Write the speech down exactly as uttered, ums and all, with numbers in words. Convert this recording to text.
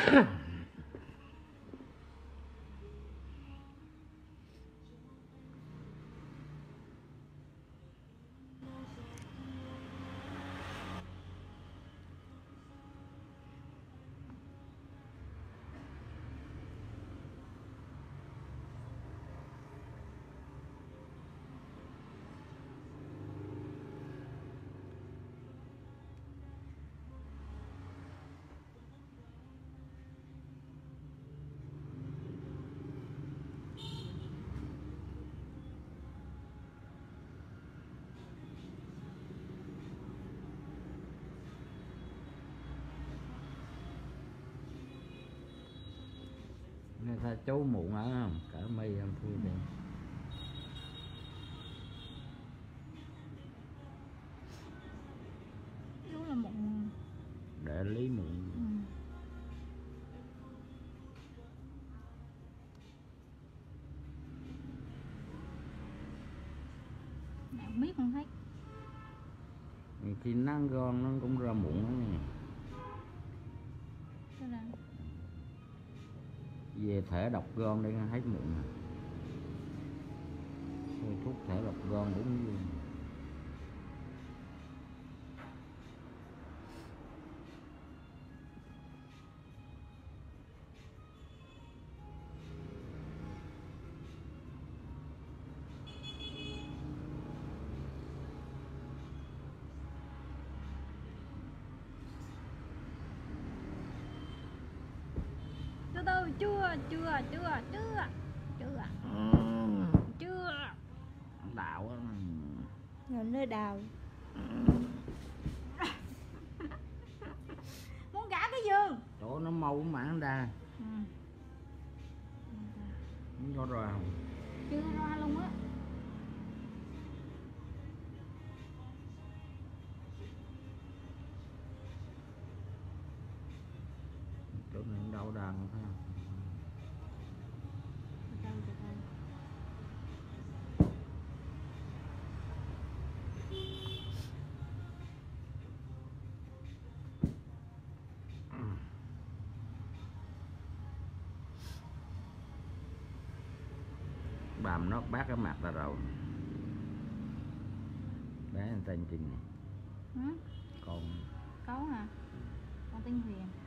Người ta chú muộn ở không? Cả mây em thui đi. Chú là mụn. Để lý mụn. Ừ. Không biết không thấy. Khi nắng gon nó cũng ra mụn đó nha. Sao là? Về thể độc gon đây hết mụn rồi. Thôi thuốc thể độc gon đúng luôn. Từ từ, chưa, chưa, chưa, chưa, chưa, chưa. Đạo á. Rồi nơi đào. Muốn gã cái giường. Chỗ nó mau mãn ra. Ừ. Nó ra không? Chưa ra luôn á. Chỗ này đau đàn phải không? Từ từ, từ từ. Bàm nó bát cái mặt ta rồi. Bé anh tên Trinh này. Ừ? Con. Có hả? Con tên Huyền.